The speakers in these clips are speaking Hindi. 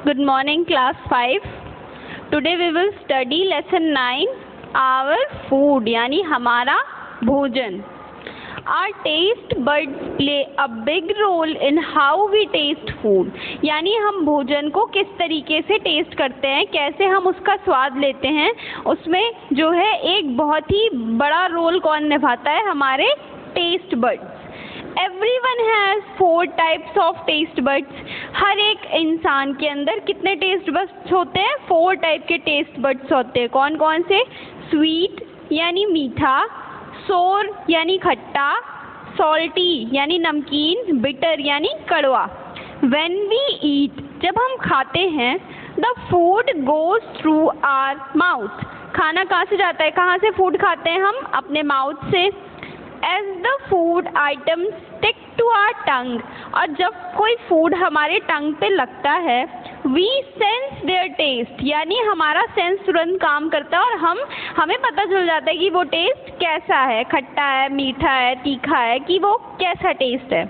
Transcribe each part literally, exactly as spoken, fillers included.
Good morning, class five. Today we will study lesson nine, our food, यानी हमारा भोजन. Our taste buds play a big role in how we taste food. यानी हम भोजन को किस तरीके से टेस्ट करते हैं, कैसे हम उसका स्वाद लेते हैं, उसमें जो है एक बहुत ही बड़ा रोल कौन निभाता है, हमारे taste buds. Everyone has four types of taste buds. हर एक इंसान के अंदर कितने टेस्ट बड्स होते हैं? फोर टाइप के टेस्ट बड्स होते हैं. कौन कौन से? स्वीट यानी मीठा, सोर यानी खट्टा, सॉल्टी यानी नमकीन, बिटर यानी कड़वा. When we eat, जब हम खाते हैं, the food goes through our mouth. खाना कहाँ से जाता है? कहाँ से फूड खाते हैं हम? अपने माउथ से. As the food items stick to our tongue, और जब कोई फूड हमारे टंग पे लगता है, we sense their taste, यानी हमारा सेंस तुरंत काम करता है और हम हमें पता चल जाता है कि वो टेस्ट कैसा है, खट्टा है, मीठा है, तीखा है, कि वो कैसा टेस्ट है.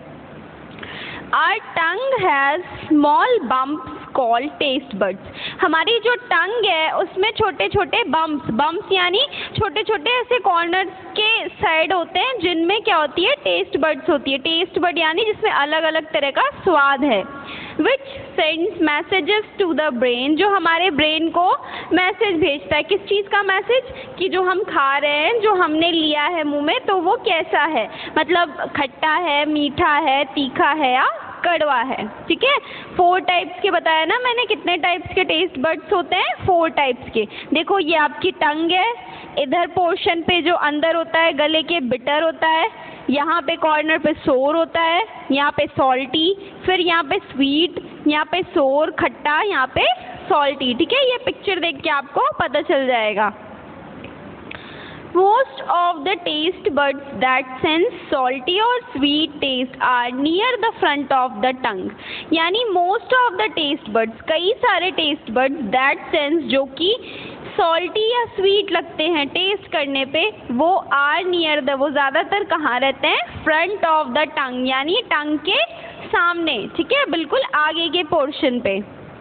Our tongue has small bumps called taste buds. हमारी जो टंग है उसमें छोटे छोटे बम्प्स बम्प्स यानी छोटे छोटे ऐसे कॉर्नर्स के साइड होते हैं जिनमें क्या होती है? टेस्ट बड्स होती है. टेस्ट बड यानी जिसमें अलग अलग तरह का स्वाद है. Which sends messages to the brain, जो हमारे ब्रेन को मैसेज भेजता है. किस चीज़ का मैसेज? कि जो हम खा रहे हैं, जो हमने लिया है मुंह में, तो वो कैसा है, मतलब खट्टा है, मीठा है, तीखा है या कड़वा है. ठीक है. फोर टाइप्स के बताया ना मैंने. कितने टाइप्स के टेस्ट बड्स होते हैं? फोर टाइप्स के. देखो ये आपकी टंग है, इधर पोर्शन पे जो अंदर होता है गले के बिटर होता है, यहाँ पे कॉर्नर पे सोर होता है, यहाँ पे सॉल्टी, फिर यहाँ पे स्वीट, यहाँ पे सोर खट्टा, यहाँ पे सॉल्टी. ठीक है. ये पिक्चर देख के आपको पता चल जाएगा. Most of the taste buds that sense salty or sweet taste are near the front of the tongue. यानी most of the taste buds, कई सारे taste buds that sense जो कि salty या sweet लगते हैं टेस्ट करने पे, वो are near the, वो ज़्यादातर कहाँ रहते हैं? Front of the tongue, यानी टंग के सामने. ठीक है, बिल्कुल आगे के पोर्शन पे.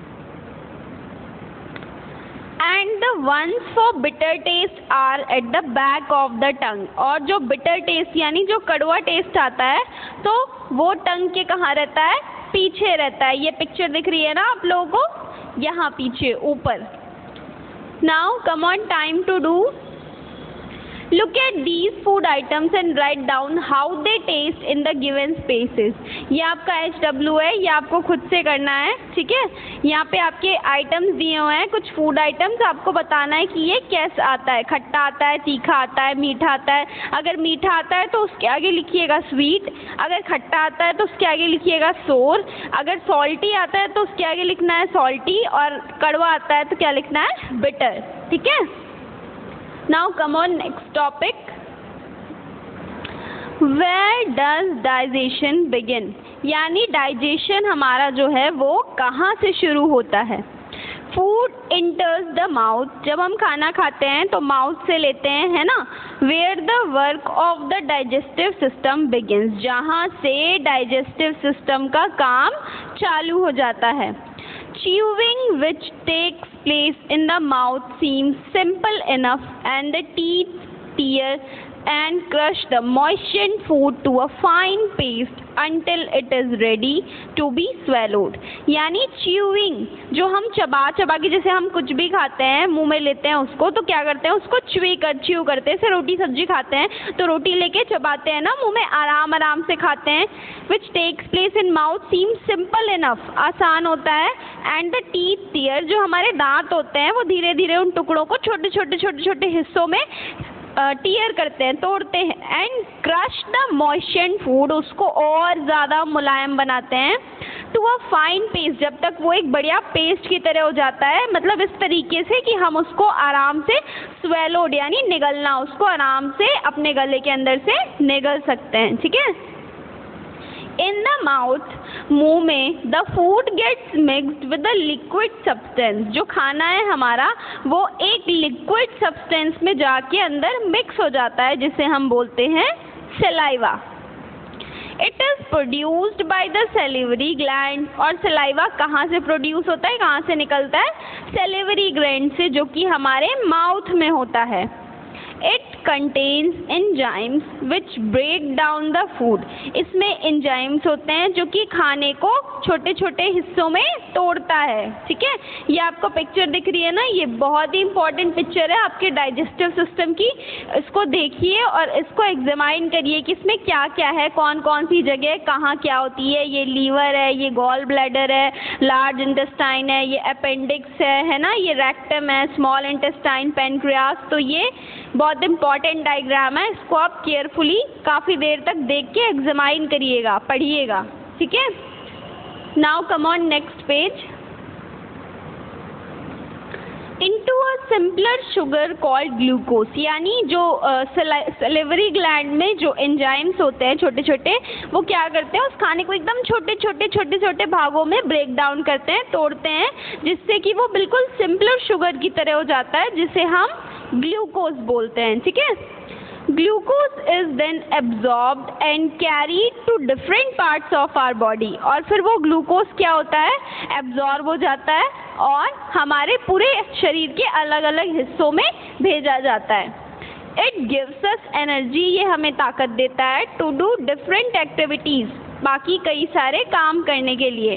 And the ones for bitter taste are at the back of the tongue. और जो bitter taste यानी जो कड़वा टेस्ट आता है, तो वो टंग के कहाँ रहता है? पीछे रहता है. ये पिक्चर दिख रही है ना आप लोगों को? यहाँ पीछे ऊपर. Now come on, time to do. Look at these food items and write down how they taste in the given spaces. ये आपका एच डब्ल्यू है, ये आपको खुद से करना है. ठीक है. यहाँ पे आपके आइटम्स दिए हुए हैं, कुछ फूड आइटम्स. आपको बताना है कि ये कैसा आता है. खट्टा आता है, तीखा आता है, मीठा आता है. अगर मीठा आता है तो उसके आगे लिखिएगा स्वीट. अगर खट्टा आता है तो उसके आगे लिखिएगा सोर. अगर सॉल्टी आता है तो उसके आगे लिखना है सॉल्टी. और कड़वा आता है तो क्या लिखना है? बिटर. ठीक है. Now come on, next topic. Where does digestion begin? यानी डाइजेशन हमारा जो है वो कहाँ से शुरू होता है? Food enters the mouth. जब हम खाना खाते हैं तो माउथ से लेते हैं, है ना? Where the work of the digestive system begins. जहाँ से डाइजेस्टिव सिस्टम का काम चालू हो जाता है. Chewing, which takes place in the mouth, seems simple enough, and the teeth tear and crush the moistened food to a fine paste until it is ready to be swallowed. यानी chewing, जो हम चबा चबा के, जैसे हम कुछ भी खाते हैं मुंह में लेते हैं उसको, तो क्या करते हैं? उसको च्यू कर च्यू करते हैं. जैसे रोटी सब्जी खाते हैं तो रोटी लेके चबाते हैं ना, मुंह में आराम आराम से खाते हैं. Which takes place in mouth seems simple enough, आसान होता है. And the teeth tear, जो हमारे दांत होते हैं वो धीरे धीरे उन टुकड़ों को छोटे छोटे छोटे छोटे हिस्सों में टीयर करते हैं, तोड़ते हैं. And crush the moistured food, उसको और ज़्यादा मुलायम बनाते हैं. टू अ फाइन पेस्ट, जब तक वो एक बढ़िया पेस्ट की तरह हो जाता है. मतलब इस तरीके से कि हम उसको आराम से स्वेलोड यानी निगलना, उसको आराम से अपने गले के अंदर से निगल सकते हैं. ठीक है. इन द माउथ, मुंह में, the food gets mixed with the liquid substance. जो खाना है हमारा वो एक लिक्विड सब्सटेंस में जाके अंदर मिक्स हो जाता है, जिसे हम बोलते हैं saliva. It is produced by the salivary gland, और सलाइवा कहाँ से प्रोड्यूस होता है, कहाँ से निकलता है, सैलिवरी ग्लैंड से, जो कि हमारे माउथ में होता है। It contains enzymes which break down the food. इसमें enzymes होते हैं जो कि खाने को छोटे छोटे हिस्सों में तोड़ता है। ठीक है, ये आपको पिक्चर दिख रही है ना, ये बहुत ही इंपॉर्टेंट पिक्चर है आपके डाइजेस्टिव सिस्टम की। इसको देखिए और इसको एग्जामाइन करिए कि इसमें क्या क्या है, कौन कौन सी जगह कहाँ क्या होती है। ये लीवर है, ये गॉल ब्लैडर है, लार्ज इंटेस्टाइन है, ये अपेंडिक्स है है ना, ये रेक्टम है, स्मॉल इंटेस्टाइन, पेनक्रियास। तो ये बहुत इंपॉर्टेंट डायग्राम है, इसको आप केयरफुली काफ़ी देर तक देख के एग्जामाइन करिएगा, पढ़िएगा। ठीक है, now come on next page. Into a simpler sugar called glucose, यानी जो सैलिवरी ग्लैंड में जो एंजाइम्स होते हैं छोटे छोटे, वो क्या करते हैं, उस खाने को एकदम छोटे छोटे छोटे छोटे भागों में ब्रेक डाउन करते हैं, तोड़ते हैं, जिससे कि वो बिल्कुल सिंपलर शुगर की तरह हो जाता है, जिसे हम ग्लूकोज बोलते हैं। ठीक है, glucose is then absorbed and carried to different parts of our body, और फिर वो ग्लूकोज क्या होता है, एब्जॉर्ब हो जाता है और हमारे पूरे शरीर के अलग अलग हिस्सों में भेजा जाता है। इट गिव्स अस एनर्जी, ये हमें ताकत देता है, टू डू डिफरेंट एक्टिविटीज, बाकी कई सारे काम करने के लिए।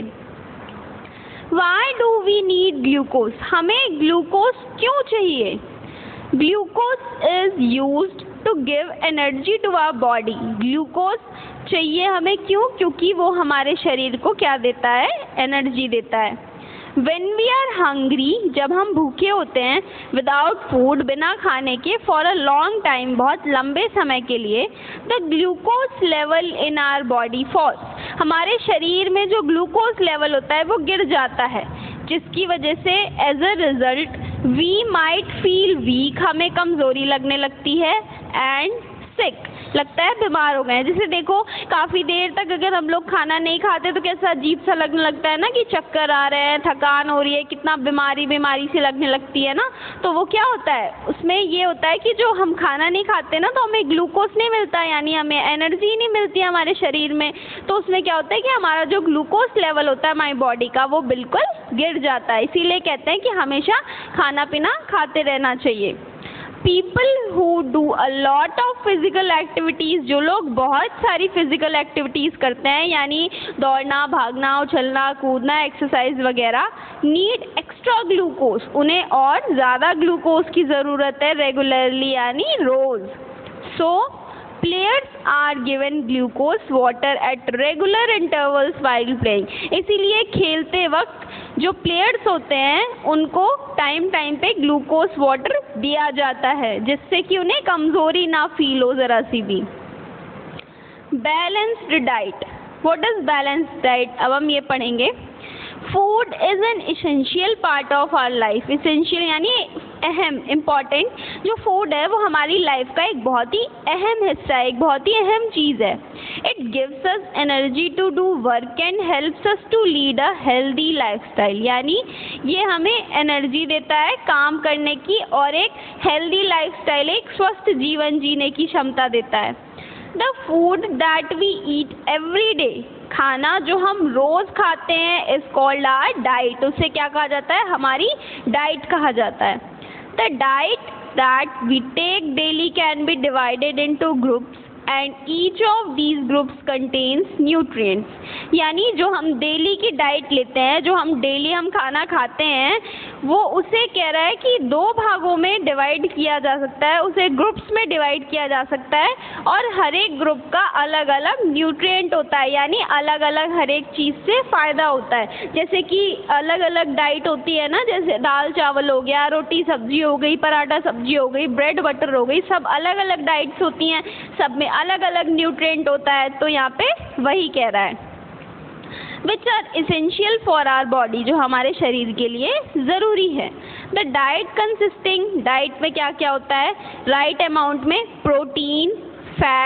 Why do we need glucose, हमें ग्लूकोज क्यों चाहिए? Glucose is used to give energy to our body, glucose चाहिए हमें क्यों, क्योंकि वो हमारे शरीर को क्या देता है, एनर्जी देता है। When we are hungry, जब हम भूखे होते हैं, विदाउट फूड, बिना खाने के, फॉर अ लॉन्ग टाइम, बहुत लंबे समय के लिए, the glucose level in our body falls, हमारे शरीर में जो ग्लूकोज लेवल होता है वो गिर जाता है, जिसकी वजह से as a result we might feel weak, हमें कमज़ोरी लगने लगती है, एंड सिक, लगता है बीमार हो गए हैं। जैसे देखो काफ़ी देर तक अगर हम लोग खाना नहीं खाते तो कैसा अजीब सा लगने लगता है ना, कि चक्कर आ रहे हैं, थकान हो रही है, कितना बीमारी बीमारी सी लगने लगती है ना। तो वो क्या होता है, उसमें ये होता है कि जो हम खाना नहीं खाते ना, तो हमें ग्लूकोज नहीं मिलता, यानी हमें एनर्जी नहीं मिलती है हमारे शरीर में। तो उसमें क्या होता है कि हमारा जो ग्लूकोज लेवल होता है हमारी बॉडी का, वो बिल्कुल गिर जाता है। इसीलिए कहते हैं कि हमेशा खाना पीना खाते रहना चाहिए। People who do a lot of physical activities, जो लोग बहुत सारी फिजिकल एक्टिविटीज़ करते हैं, यानी दौड़ना, भागना, उछलना, कूदना, एक्सरसाइज वगैरह, नीड एक्स्ट्रा ग्लूकोज, उन्हें और ज़्यादा ग्लूकोज की ज़रूरत है रेगुलरली, यानी रोज़। So players are given glucose water at regular intervals while playing, इसीलिए खेलते वक्त जो प्लेयर्स होते हैं उनको टाइम टाइम पे ग्लूकोज वाटर दिया जाता है, जिससे कि उन्हें कमज़ोरी ना फील हो ज़रा सी भी। Balanced diet, what is balanced diet, अब हम ये पढ़ेंगे। Food is an essential part of our life, essential यानी अहम, इम्पॉर्टेंट, जो फूड है वो हमारी लाइफ का एक बहुत ही अहम हिस्सा है, एक बहुत ही अहम चीज़ है। It gives us energy to do work and helps us to lead a healthy lifestyle, यानी ये हमें एनर्जी देता है काम करने की और एक हेल्दी लाइफस्टाइल, एक स्वस्थ जीवन जीने की क्षमता देता है। The food that we eat every day, खाना जो हम रोज़ खाते हैं, इज कॉल्ड आवर डाइट, उसे क्या कहा जाता है, हमारी डाइट कहा जाता है। The diet that we take daily can be divided into groups and each of these groups contains nutrients, यानी जो हम डेली की डाइट लेते हैं, जो हम डेली हम खाना खाते हैं, वो उसे कह रहा है कि दो भागों में डिवाइड किया जा सकता है, उसे ग्रुप्स में डिवाइड किया जा सकता है, और हर एक ग्रुप का अलग अलग न्यूट्रिएंट होता है, यानी अलग अलग हर एक चीज़ से फ़ायदा होता है। जैसे कि अलग अलग डाइट होती है ना, जैसे दाल चावल हो गया, रोटी सब्जी हो गई, पराठा सब्जी हो गई, ब्रेड बटर हो गई, सब अलग अलग डाइट्स होती हैं, सब में अलग अलग न्यूट्रिएंट होता है। तो यहाँ पे वही कह रहा है which are essential for our body, जो हमारे शरीर के लिए ज़रूरी है। द डाइट कंसिस्टिंग, डाइट में क्या क्या होता है, राइट अमाउंट में protein, fat,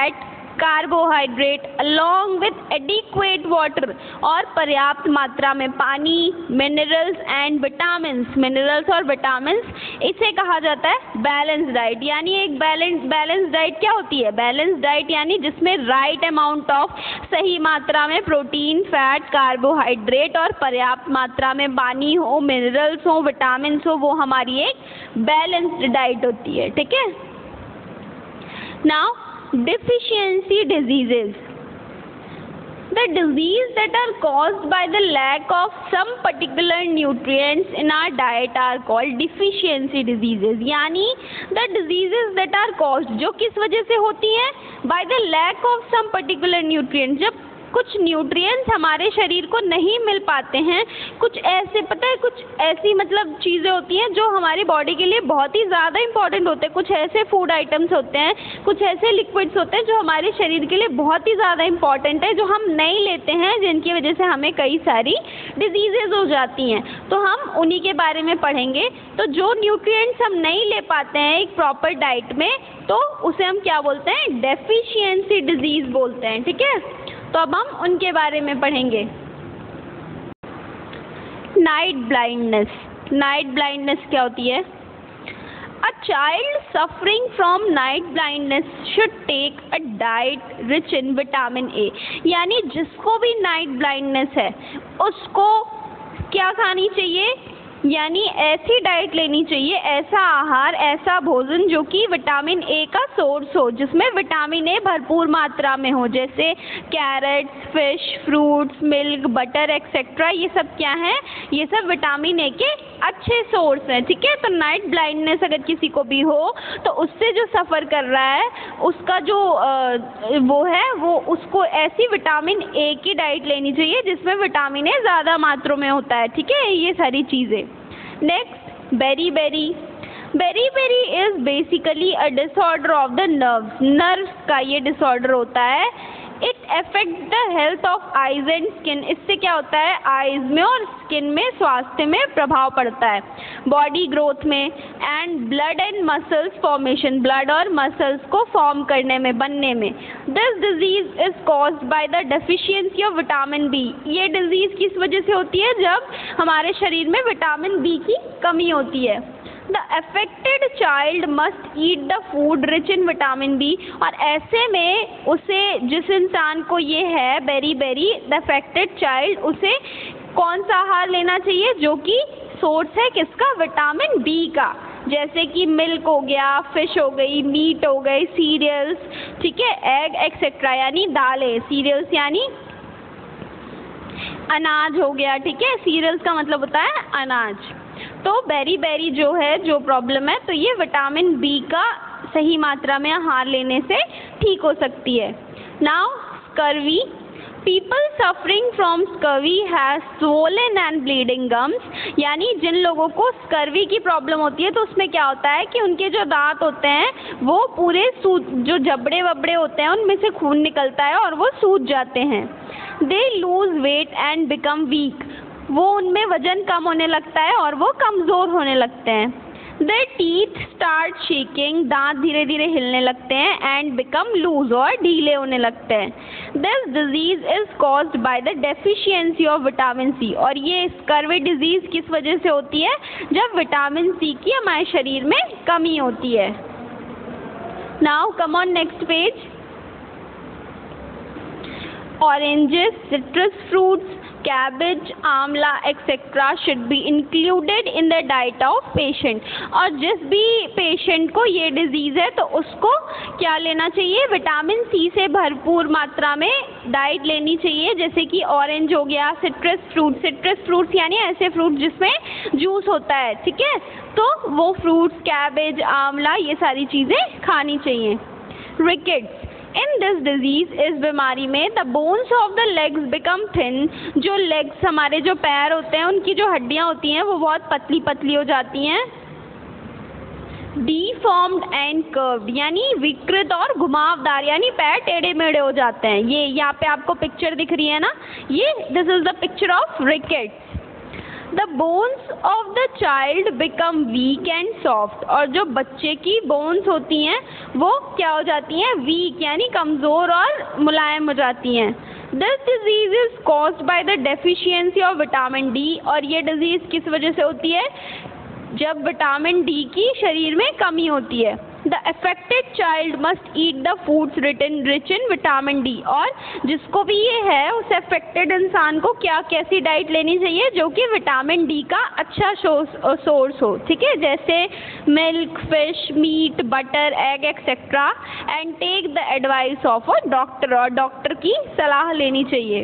carbohydrate along with adequate water और पर्याप्त मात्रा में पानी, मिनरल्स एंड विटामिन्स, मिनरल्स और विटामिन्स, इसे कहा जाता है बैलेंस डाइट। यानी एक बैलेंस बैलेंस डाइट क्या होती है? बैलेंस डाइट यानी जिसमें राइट अमाउंट ऑफ, सही मात्रा में प्रोटीन, फैट, कार्बोहाइड्रेट और पर्याप्त मात्रा में पानी हो, मिनरल्स हो, विटामिन्स हो, वो हमारी एक बैलेंस्ड डाइट होती है। ठीक है। Now deficiency diseases. The disease that are caused by the lack of some particular nutrients in our diet are called deficiency diseases. यानी the diseases that are caused, जो किस वजह से होती हैं? By the lack of some particular nutrients. जब कुछ न्यूट्रिएंट्स हमारे शरीर को नहीं मिल पाते हैं, कुछ ऐसे, पता है, कुछ ऐसी मतलब चीज़ें होती हैं जो हमारी बॉडी के लिए बहुत ही ज़्यादा इंपॉर्टेंट होते हैं, कुछ ऐसे फूड आइटम्स होते हैं, कुछ ऐसे लिक्विड्स होते हैं जो हमारे शरीर के लिए बहुत ही ज़्यादा इंपॉर्टेंट है, जो हम नहीं लेते हैं, जिनकी वजह से हमें कई सारी डिजीजेज हो जाती हैं। तो हम उन्हीं के बारे में पढ़ेंगे। तो जो न्यूट्रिएंट्स हम नहीं ले पाते हैं एक प्रॉपर डाइट में, तो उसे हम क्या बोलते हैं? डेफिशिएंसी डिजीज बोलते हैं। ठीक है। तो अब हम उनके बारे में पढ़ेंगे। Night blindness. नाइट ब्लाइंडनेस क्या होती है? A child suffering from night blindness should take a diet rich in vitamin A. यानी जिसको भी नाइट ब्लाइंडनेस है उसको क्या खानी चाहिए? यानी ऐसी डाइट लेनी चाहिए, ऐसा आहार, ऐसा भोजन जो कि विटामिन ए का सोर्स हो, जिसमें विटामिन ए भरपूर मात्रा में हो, जैसे carrots, fish, fruits, milk, butter etcetera. ये सब क्या है? ये सब विटामिन ए के अच्छे सोर्स हैं। ठीक है। तो नाइट ब्लाइंडनेस अगर किसी को भी हो तो उससे जो सफ़र कर रहा है उसका जो आ, वो है वो उसको ऐसी विटामिन ए की डाइट लेनी चाहिए जिसमें विटामिन ए ज़्यादा मात्रा में होता है। ठीक है। ये सारी चीज़ें। Next, berry berry. Berry berry is basically a disorder of the nerves. Nerves का ये डिसऑर्डर होता है। It affect the health of eyes and skin. इससे क्या होता है? आइज में और स्किन में, स्वास्थ्य में प्रभाव पड़ता है, बॉडी ग्रोथ में, and blood and muscles formation, blood और मसल्स को फॉर्म करने में, बनने में। This disease is caused by the deficiency of vitamin B. ये डिजीज किस वजह से होती है? जब हमारे शरीर में विटामिन बी की कमी होती है। The affected child must eat the food rich in vitamin B। और ऐसे में उसे, जिस इंसान को ये है beriberi, the affected child, उसे कौन सा आहार लेना चाहिए? जो कि सोर्स है किसका? विटामिन बी का, जैसे कि मिल्क हो गया, फिश हो गई, मीट हो गई, सीरियल्स, ठीक है, एग एक्सेट्रा, यानी दालें। सीरियल्स यानी अनाज हो गया। ठीक है। सीरियल्स का मतलब होता है अनाज। तो बेरी बेरी जो है, जो प्रॉब्लम है, तो ये विटामिन बी का सही मात्रा में आहार लेने से ठीक हो सकती है। Now scurvy. People suffering from scurvy has swollen and bleeding gums. यानी जिन लोगों को स्कर्वी की प्रॉब्लम होती है तो उसमें क्या होता है कि उनके जो दांत होते हैं वो पूरे सूज, जो जबड़े वबड़े होते हैं उनमें से खून निकलता है और वो सूज जाते हैं। They lose weight and become weak. वो, उनमें वजन कम होने लगता है और वो कमज़ोर होने लगते हैं। Their teeth start shaking। दांत धीरे धीरे हिलने लगते हैं। एंड बिकम लूज, और ढीले होने लगते हैं। This disease is caused by the deficiency of vitamin C. और ये स्कर्वी डिजीज किस वजह से होती है? जब विटामिन सी की हमारे शरीर में कमी होती है। Now come on next page. Oranges, citrus fruits, cabbage, amla etcetera should be included in the diet of patient. और जिस भी पेशेंट को ये डिजीज़ है तो उसको क्या लेना चाहिए? विटामिन सी से भरपूर मात्रा में डाइट लेनी चाहिए, जैसे कि ऑरेंज हो गया, सिट्रस फ्रूट। सिट्रस फ्रूट्स यानी ऐसे फ्रूट जिसमें जूस होता है। ठीक है। तो वो फ्रूट्स, कैबेज, आंवला, ये सारी चीज़ें खानी चाहिए। रिकेट्स। इन दिस डिजीज, इस बीमारी में, the bones of the legs become thin. जो लेग्स, हमारे जो पैर होते हैं, उनकी जो हड्डियां होती हैं वो बहुत पतली पतली हो जाती हैं। डीफॉर्म्ड एंड कर्व्ड, यानी विकृत और घुमावदार, यानी पैर टेढ़े मेढ़े हो जाते हैं। ये यहाँ पे आपको पिक्चर दिख रही है ना, ये this is the picture of rickets. The bones of the child become weak and soft, और जो बच्चे की बोन्स होती हैं वो क्या हो जाती हैं, वीक यानी कमज़ोर और मुलायम हो जाती हैं। This disease is caused by the deficiency of vitamin D, और ये डिजीज़ किस वजह से होती है, जब विटामिन डी की शरीर में कमी होती है। The affected child must eat the foods written rich in vitamin D, और जिसको भी ये है उस अफेक्टेड इंसान को क्या कैसी डाइट लेनी चाहिए जो कि विटामिन डी का अच्छा सोर्स हो, ठीक है, जैसे milk, fish, meat, butter, egg etcetera, and take the advice of a doctor, और डॉक्टर की सलाह लेनी चाहिए।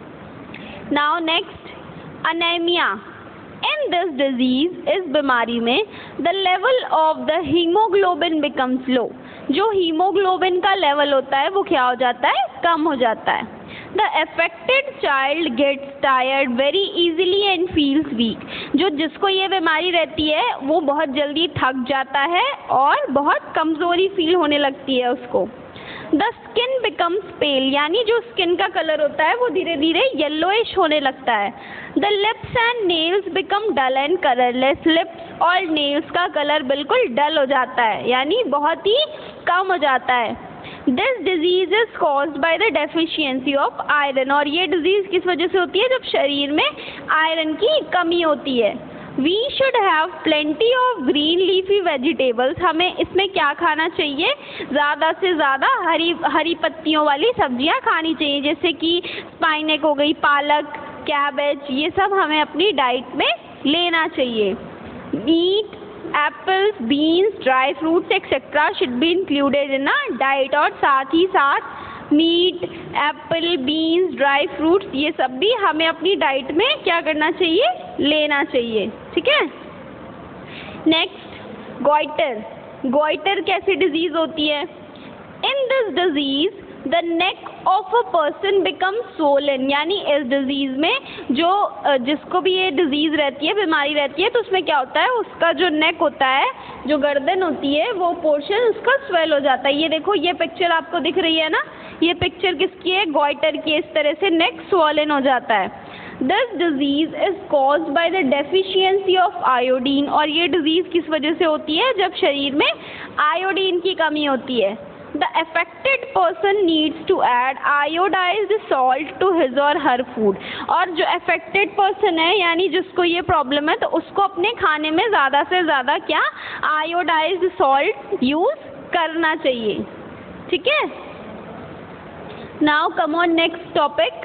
Now next, anaemia. In this disease, इस बीमारी में the level of the haemoglobin becomes low, जो हीमोग्लोबिन का लेवल होता है वो क्या हो जाता है, कम हो जाता है। The affected child gets tired very easily and feels weak, जो जिसको ये बीमारी रहती है वो बहुत जल्दी थक जाता है और बहुत कमज़ोरी फील होने लगती है उसको। द स्किन बिकम्स पेल, यानी जो स्किन का कलर होता है वो धीरे धीरे येलोइश होने लगता है। The lips and nails become dull and colourless, lips और नेल्स का कलर बिल्कुल डल हो जाता है यानी बहुत ही कम हो जाता है। This disease is caused by the deficiency of iron, और ये डिजीज़ किस वजह से होती है, जब शरीर में आयरन की कमी होती है। We should have plenty of green leafy vegetables, हमें इसमें क्या खाना चाहिए, ज़्यादा से ज़्यादा हरी हरी पत्तियों वाली सब्जियां खानी चाहिए, जैसे कि स्पाइनक हो गई, पालक, कैबेज, ये सब हमें अपनी डाइट में लेना चाहिए। Meat, apples, beans, dry fruits etcetera should be included in a diet, और साथ ही साथ meat, apple, beans, dry fruits ये सब भी हमें अपनी डाइट में क्या करना चाहिए, लेना चाहिए, ठीक है। Next, goitre. गॉइटर कैसी डिजीज़ होती है? In this disease the neck of a person become swollen, यानी इस डिजीज़ में जो जिसको भी ये डिजीज़ रहती है, बीमारी रहती है, तो उसमें क्या होता है, उसका जो नेक होता है, जो गर्दन होती है, वो पोर्शन उसका स्वेल हो जाता है। ये देखो, ये पिक्चर आपको दिख रही है ना, ये पिक्चर किसकी है, गॉइटर की। इस तरह से नेक swollen हो जाता है। This disease is caused by the deficiency of iodine, और ये डिजीज़ किस वजह से होती है, जब शरीर में आयोडीन की कमी होती है। The affected person needs to add iodized salt to his or her food, और जो affected person है यानी जिसको ये प्रॉब्लम है, तो उसको अपने खाने में ज़्यादा से ज़्यादा क्या iodized salt यूज़ करना चाहिए, ठीक है। Now come on next topic.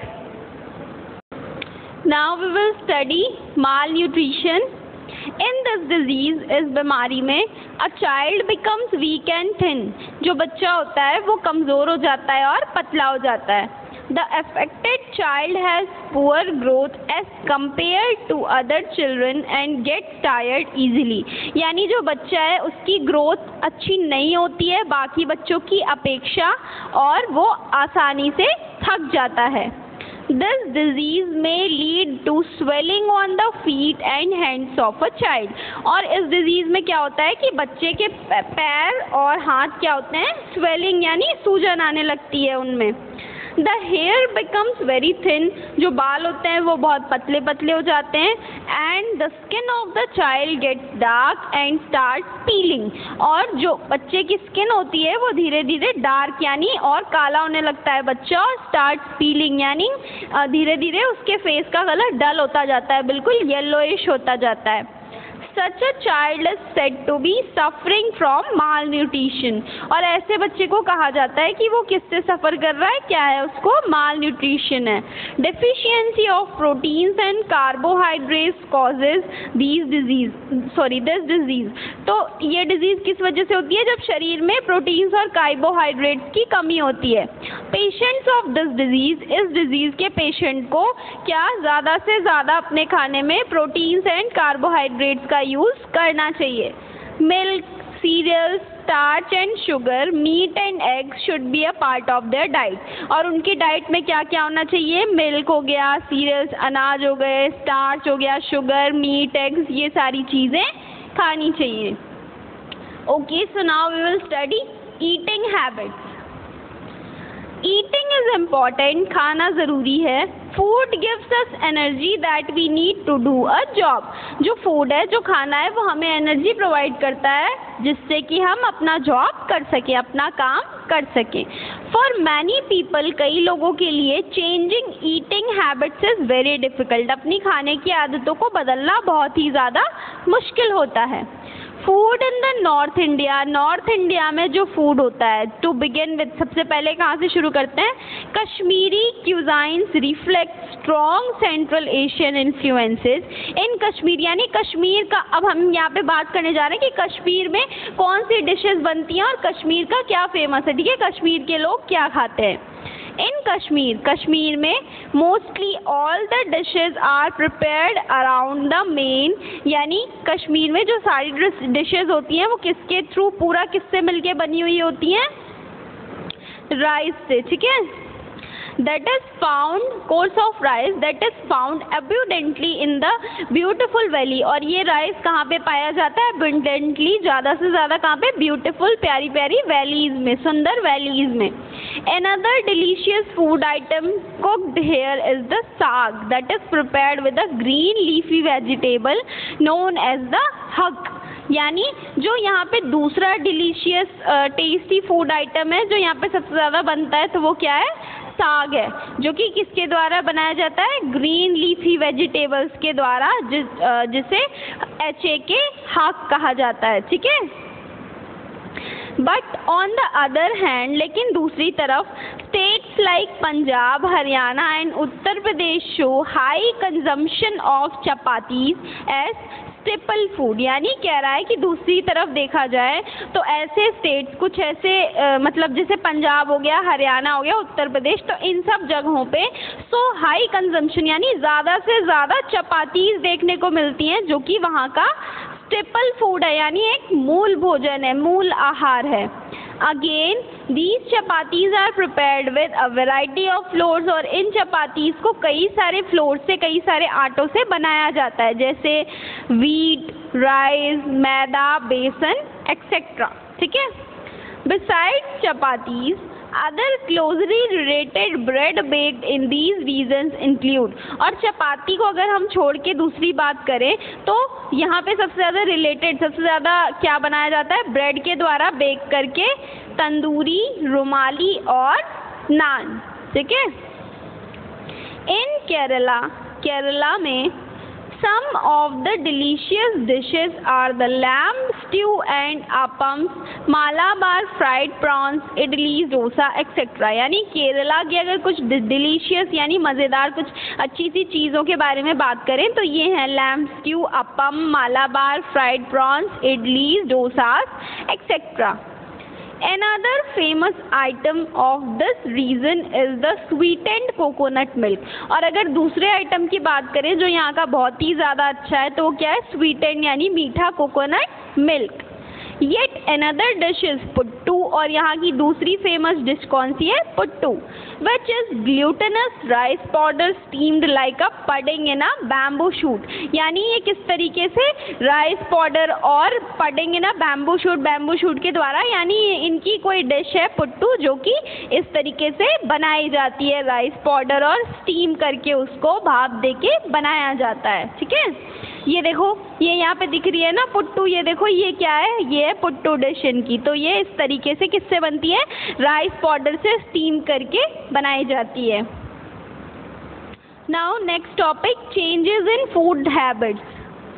Now we will study malnutrition. In this disease, इस बीमारी में a child becomes weak and thin, जो बच्चा होता है वो कमज़ोर हो जाता है और पतला हो जाता है। The affected child has poor growth as compare to other children and gets tired easily, यानी जो बच्चा है उसकी ग्रोथ अच्छी नहीं होती है बाकी बच्चों की अपेक्षा, और वो आसानी से थक जाता है। This disease may lead to swelling on the feet and hands of a child, और इस डिजीज़ में क्या होता है कि बच्चे के पैर और हाथ क्या होते हैं, swelling यानी सूजन आने लगती है उनमें। The hair becomes very thin, जो बाल होते हैं वो बहुत पतले पतले हो जाते हैं। And the skin of the child gets dark and start peeling, और जो बच्चे की स्किन होती है वो धीरे धीरे डार्क यानी और काला होने लगता है बच्चा, और स्टार्ट पीलिंग यानी धीरे धीरे उसके फेस का कलर डल होता जाता है, बिल्कुल येलोइश होता जाता है। Such a child is said to be suffering from malnutrition, और ऐसे बच्चे को कहा जाता है कि वो किससे सफ़र कर रहा है, क्या है उसको, malnutrition है। Deficiency of proteins and carbohydrates causes these disease, sorry this disease, तो ये डिजीज़ किस वजह से होती है, जब शरीर में प्रोटीन्स और कार्बोहाइड्रेट्स की कमी होती है। पेशेंट्स ऑफ दिस डिजीज़, इस डिजीज़ के पेशेंट को क्या ज़्यादा से ज़्यादा अपने खाने में प्रोटीन्स एंड कार्बोहाइड्रेट्स का यूज़ करना चाहिए। Milk, cereals, starch and sugar, meat and eggs should be a part of their diet, और उनकी डाइट में क्या क्या होना चाहिए, मिल्क हो गया, सीरियल्स अनाज हो गए, स्टार्च हो गया, शुगर, मीट, एग्स, ये सारी चीज़ें खानी चाहिए। Okay, so now we will study eating habits. Eating is important, खाना ज़रूरी है food gives us energy that we need to do a job. जो फूड है, जो खाना है, वो हमें एनर्जी प्रोवाइड करता है जिससे कि हम अपना जॉब कर सकें, अपना काम कर सकें। फॉर मैनी पीपल, कई लोगों के लिए changing eating habits is very difficult. अपनी खाने की आदतों को बदलना बहुत ही ज़्यादा मुश्किल होता है। Food in the north India, north India में जो फूड होता है, टू बिगिन विद, सबसे पहले कहाँ से शुरू करते हैं? Kashmiri cuisines reflect strong Central Asian influences in Kashmir, यानी कश्मीर का, अब हम यहाँ पे बात करने जा रहे हैं कि कश्मीर में कौन सी डिशेस बनती हैं और कश्मीर का क्या फेमस है, ठीक है, कश्मीर के लोग क्या खाते हैं। इन कश्मीर, कश्मीर में mostly all the dishes are prepared around the main, यानी कश्मीर में जो सारी डिशेज होती हैं वो किसके थ्रू, पूरा किससे मिलके बनी हुई होती हैं? राइस से, ठीक है। that is found, course of rice that is found abundantly in the beautiful valley, और ये राइस कहाँ पे पाया जाता है? abundantly, ज़्यादा से ज़्यादा कहाँ पे? beautiful, प्यारी प्यारी वैलीज में, सुंदर वैलीज में। another delicious food item cooked here is the saag that is prepared with a green leafy vegetable known as the hak, यानी जो यहाँ पे दूसरा डिलीशियस टेस्टी फूड आइटम है जो यहाँ पे सबसे ज़्यादा बनता है, तो वो क्या है? साग है, जो कि किसके द्वारा बनाया जाता है? ग्रीन लीफी वेजिटेबल्स के द्वारा, जिस जिसे एच ए के हाक कहा जाता है, ठीक है। But on the other hand, लेकिन दूसरी तरफ states like Punjab, Haryana and Uttar Pradesh show high consumption of chapatis as staple food, यानी कह रहा है कि दूसरी तरफ देखा जाए तो ऐसे स्टेट्स, कुछ ऐसे आ, मतलब जैसे पंजाब हो गया, हरियाणा हो गया, उत्तर प्रदेश, तो इन सब जगहों पे सो हाई कंजम्पशन, यानी ज़्यादा से ज़्यादा चपातीज देखने को मिलती हैं, जो कि वहाँ का स्टेपल फूड है, यानी एक मूल भोजन है, मूल आहार है। Again these chapatis are prepared with a variety of flours, और इन चपातीज को कई सारे फ्लोर से, कई सारे आटों से बनाया जाता है, जैसे वीट, राइस, मैदा, बेसन एक्सेट्रा, ठीक है। Besides chapatis, other closely related bread baked in these regions include, और चपाती को अगर हम छोड़ के दूसरी बात करें तो यहाँ पे सबसे ज़्यादा रिलेटेड, सबसे ज़्यादा क्या बनाया जाता है? ब्रेड के द्वारा बेक करके, तंदूरी, रुमाली और नान, ठीक है। इन केरला, केरला में some of the delicious dishes are the lamb stew and appams, malabar fried prawns, idlis, dosa etcetera, यानी केरला की अगर कुछ डिलीशियस यानी मज़ेदार कुछ अच्छी सी चीज़ों के बारे में बात करें तो ये हैं lamb stew, appam, Malabar fried prawns, idlis, dosas etcetera. Another famous item of this region is the sweetened coconut milk, और अगर दूसरे आइटम की बात करें जो यहाँ का बहुत ही ज़्यादा अच्छा है तो वो क्या है? स्वीटेंड यानी मीठा coconut milk. Yet another dish is puttu, और यहाँ की दूसरी फेमस डिश कौन सी है? Puttu, which is glutinous rice powder steamed like a pudding in a bamboo shoot, यानी ये किस तरीके से राइस पाउडर और pudding in a bamboo shoot, bamboo shoot के द्वारा, यानी इनकी कोई डिश है पुट्टू जो कि इस तरीके से बनाई जाती है, राइस पाउडर और स्टीम करके उसको भाप दे के बनाया जाता है, ठीक है। ये देखो, ये यहाँ पे दिख रही है ना पुट्टू, ये देखो ये क्या है? ये है पुट्टू डिश इनकी, तो ये इस तरीके से किससे बनती है? राइस पाउडर से स्टीम करके बनाई जाती है। Now next topic, changes in food habits.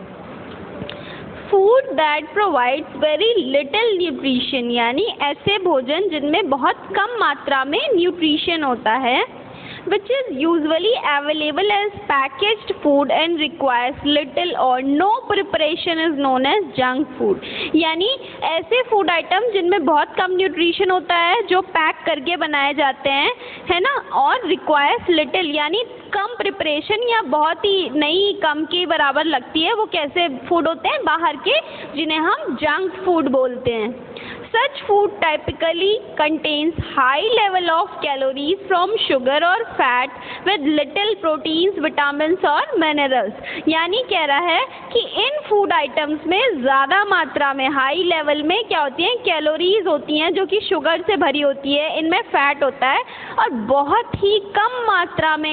Food that provides very little nutrition, यानी ऐसे भोजन जिनमें बहुत कम मात्रा में न्यूट्रिशन होता है, which is usually available as packaged food and requires little or no preparation is known as junk food, यानी ऐसे फूड आइटम जिनमें बहुत कम न्यूट्रिशन होता है, जो पैक करके बनाए जाते हैं, है ना, और requires little यानी कम प्रिपरेशन या बहुत ही नहीं, कम के बराबर लगती है, वो कैसे फूड होते हैं? बाहर के, जिन्हें हम जंक फूड बोलते हैं। Such food typically contains high level of calories from sugar or fat with little proteins, vitamins और minerals, यानी कह रहा है कि इन फूड आइटम्स में ज़्यादा मात्रा में, हाई लेवल में क्या होती हैं? कैलोरीज होती हैं जो कि शुगर से भरी होती है, इनमें फैट होता है और बहुत ही कम मात्रा में इनमें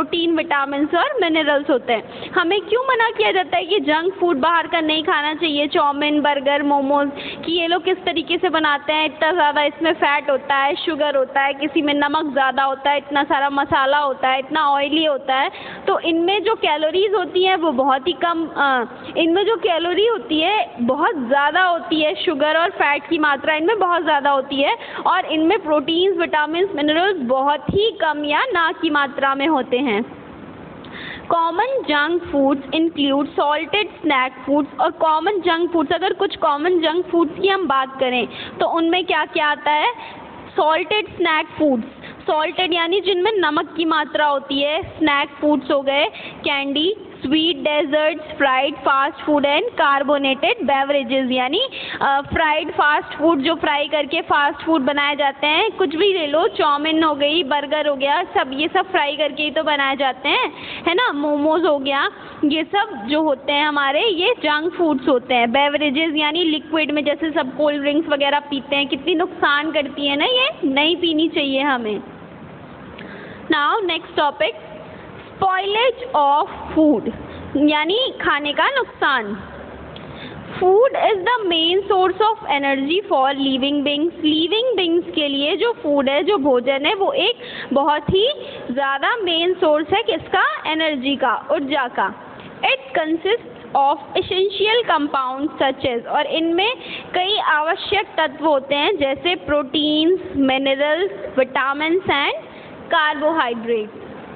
प्रोटीन, विटामिन और मिनरल्स होते हैं। हमें क्यों मना किया जाता है कि जंक फूड बाहर का नहीं खाना चाहिए, चाउमीन, बर्गर, मोमोज, कि ये लोग किस तरीके से बनाते हैं, इतना ज़्यादा इसमें फ़ैट होता है, शुगर होता है, किसी में नमक ज़्यादा होता है, इतना सारा मसाला होता है, इतना ऑयली होता है। तो इनमें जो कैलोरीज होती हैं वो बहुत ही कम, इनमें जो कैलोरी होती है बहुत ज़्यादा होती है, शुगर और फैट की मात्रा इनमें बहुत ज़्यादा होती है, और इनमें प्रोटीन्स, विटामिन, मिनरल्स बहुत ही कम या ना की मात्रा में होते हैं। Common junk foods include salted snack foods. और कॉमन जंक फूड्स, अगर कुछ कॉमन जंक फूड्स की हम बात करें तो उनमें क्या क्या आता है? सॉल्टेड स्नैक फूड्स, सॉल्टेड यानी जिनमें नमक की मात्रा होती है। स्नैक फूड्स हो गए candy, sweet desserts, fried fast food and carbonated beverages, यानी फ्राइड फास्ट फूड, जो फ्राई करके फास्ट फूड बनाए जाते हैं। कुछ भी ले लो, चाउमीन हो गई, बर्गर हो गया, सब ये सब फ्राई करके ही तो बनाए जाते हैं, है ना। मोमोज हो गया, ये सब जो होते हैं हमारे, ये जंक फूड्स होते हैं। बेवरेजेस यानी लिक्विड में, जैसे सब कोल्ड ड्रिंक्स वगैरह पीते हैं, कितनी नुकसान करती है ना, ये नहीं पीनी चाहिए हमें। Now next topic, spoilage of food, यानी खाने का नुकसान। Food is the main source of energy for living beings. Living beings के लिए जो फूड है, जो भोजन है, वो एक बहुत ही ज़्यादा मेन सोर्स है किसका? एनर्जी का, ऊर्जा का। It consist of essential compound such as, और इनमें कई आवश्यक तत्व होते हैं जैसे proteins, minerals, vitamins and carbohydrates.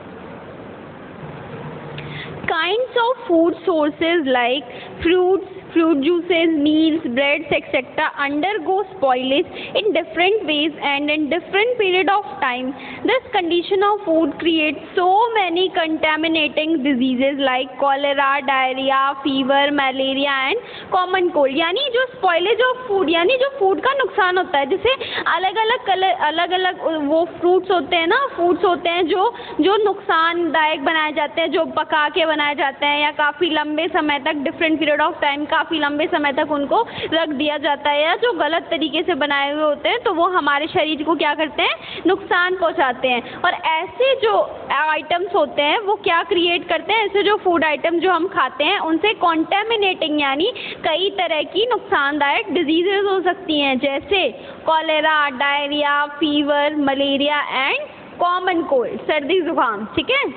Kinds of food sources like fruits, fruit juices, meals, breads, et cetera undergo spoilage in different ways and in different period of time. This condition of food creates so many contaminating diseases like cholera, diarrhea, fever, malaria and common cold. यानी जो spoilage of food, यानी जो food का नुकसान होता है, जैसे अलग अलग कलर, अलग अलग वो fruits होते हैं ना, foods होते हैं जो जो नुकसानदायक बनाए जाते हैं, जो पका के बनाए जाते हैं या काफ़ी लंबे समय तक, डिफरेंट पीरियड ऑफ टाइम, काफ़ी लंबे समय तक उनको रख दिया जाता है, या जो गलत तरीके से बनाए हुए होते हैं, तो वो हमारे शरीर को क्या करते हैं? नुकसान पहुंचाते हैं। और ऐसे जो आइटम्स होते हैं वो क्या क्रिएट करते हैं? ऐसे जो फूड आइटम जो हम खाते हैं उनसे कॉन्टेमिनेटिंग, यानी कई तरह की नुकसानदायक डिजीजेज हो सकती हैं, जैसे cholera, diarrhoea, fever, malaria and common cold, सर्दी जुकाम। ठीक है।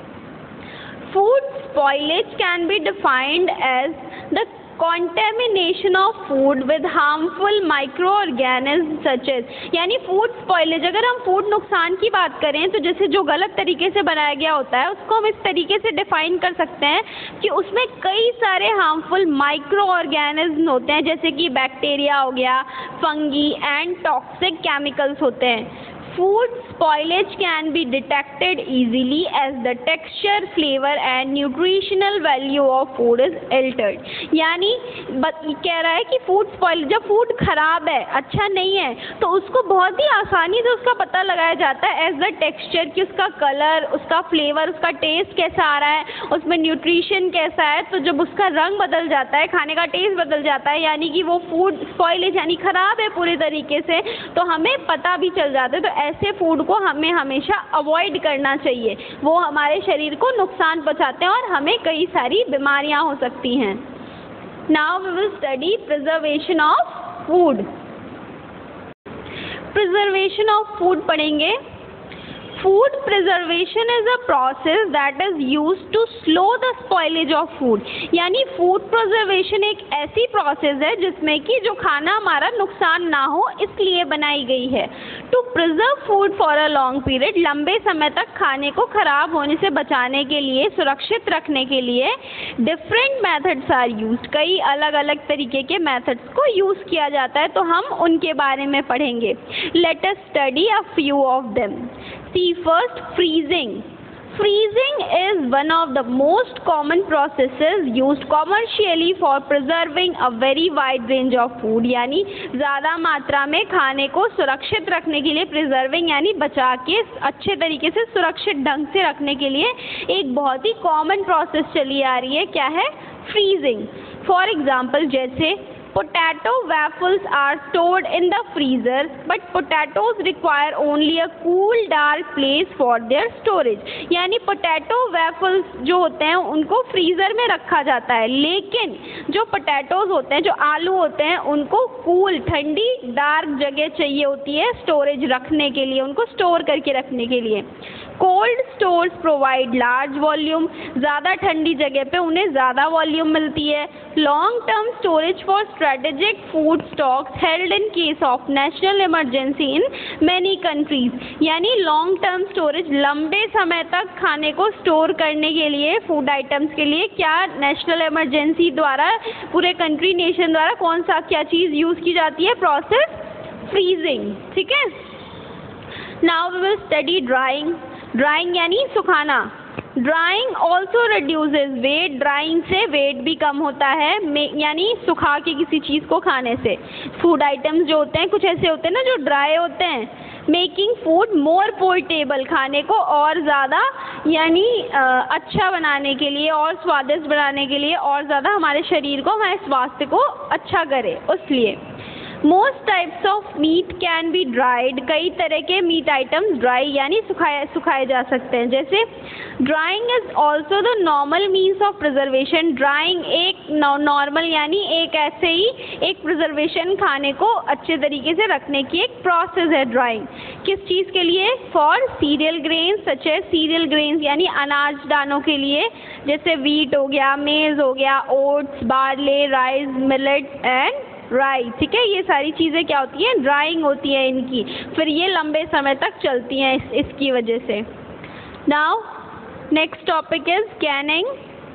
Food spoilage can be defined as the contamination of food with harmful microorganisms such as, यानी फूड स्पॉइलेज, अगर हम फूड नुकसान की बात करें तो जैसे जो गलत तरीके से बनाया गया होता है उसको हम इस तरीके से डिफाइन कर सकते हैं कि उसमें कई सारे हार्मफुल माइक्रो ऑर्गेनिज्म होते हैं, जैसे कि बैक्टीरिया हो गया, फंगी एंड टॉक्सिक केमिकल्स होते हैं। Food spoilage can be detected easily as the texture, flavor and nutritional value of food is altered. यानी कह रहा है कि फूड स्पॉइल, जब फूड खराब है, अच्छा नहीं है, तो उसको बहुत ही आसानी से उसका पता लगाया जाता है एज द टेक्सचर, कि उसका कलर, उसका फ्लेवर, उसका टेस्ट कैसा आ रहा है, उसमें न्यूट्रिशन कैसा है। तो जब उसका रंग बदल जाता है, खाने का टेस्ट बदल जाता है, यानी कि वो फूड स्पॉइलेज यानी खराब है पूरे तरीके से, तो हमें पता भी चल जाता है। तो ऐसे फूड को हमें हमेशा अवॉइड करना चाहिए, वो हमारे शरीर को नुकसान पहुंचाते हैं और हमें कई सारी बीमारियां हो सकती हैं। Now we will study preservation of food. Preservation of food पढ़ेंगे। Food preservation is a process that is used to slow the spoilage of food. यानी food preservation एक ऐसी process है जिसमें कि जो खाना हमारा नुकसान ना हो इसलिए बनाई गई है। To preserve food for a long period, लंबे समय तक खाने को खराब होने से बचाने के लिए, सुरक्षित रखने के लिए different methods are used. कई अलग अलग तरीके के methods को use किया जाता है, तो हम उनके बारे में पढ़ेंगे। Let us study a few of them. See first, freezing. Freezing is one of the most common processes used commercially for preserving a very wide range of food. यानी ज़्यादा मात्रा में खाने को सुरक्षित रखने के लिए, preserving यानी बचा के अच्छे तरीके से सुरक्षित ढंग से रखने के लिए एक बहुत ही common process चली आ रही है। क्या है? Freezing. For example, जैसे potato waffles are stored in the freezer, but potatoes require only a cool dark place for their storage. यानी potato waffles जो होते हैं उनको फ्रीज़र में रखा जाता है, लेकिन जो potatoes होते हैं, जो आलू होते हैं, उनको cool ठंडी डार्क जगह चाहिए होती है स्टोरेज रखने के लिए, उनको स्टोर करके रखने के लिए. Cold stores provide large volume, ज़्यादा ठंडी जगह पे उन्हें ज़्यादा वॉल्यूम मिलती है. Long term storage for strategic food stocks held in case of national emergency in many countries. यानी लॉन्ग टर्म स्टोरेज, लंबे समय तक खाने को स्टोर करने के लिए, फूड आइटम्स के लिए क्या नेशनल इमरजेंसी द्वारा, पूरे कंट्री नेशन द्वारा कौन सा क्या चीज़ यूज़ की जाती है? Process freezing. ठीक है. Now we will study drying. Drying यानी सुखाना. Drying also reduces weight. Drying से वेट भी कम होता है, यानी सुखा के किसी चीज़ को खाने से. फूड आइटम्स जो होते हैं कुछ ऐसे होते हैं ना जो ड्राई होते हैं. मेकिंग फूड मोर पोर्टेबल, खाने को और ज़्यादा यानी अच्छा बनाने के लिए और स्वादिष्ट बनाने के लिए और ज़्यादा हमारे शरीर को, हमारे स्वास्थ्य को अच्छा करे, उसलिए. Most types of meat can be dried. कई तरह के मीट आइटम्स ड्राई यानी सुखाए सुखाए जा सकते हैं. जैसे drying is also the normal means of preservation. Drying एक नॉर्मल यानी एक ऐसे ही एक प्रिजर्वेशन, खाने को अच्छे तरीके से रखने की एक प्रोसेस है ड्राइंग. किस चीज़ के लिए? फॉर सीरियल ग्रेन्स सच है. सीरियल ग्रेन्स यानी अनाज दानों के लिए, जैसे वीट हो गया, मेज हो गया, oats, barley, rice, millet and rice. ठीक है. ये सारी चीज़ें क्या होती हैं? ड्राइंग होती है इनकी, फिर ये लंबे समय तक चलती हैं इस, इसकी वजह से. Now next topic is canning.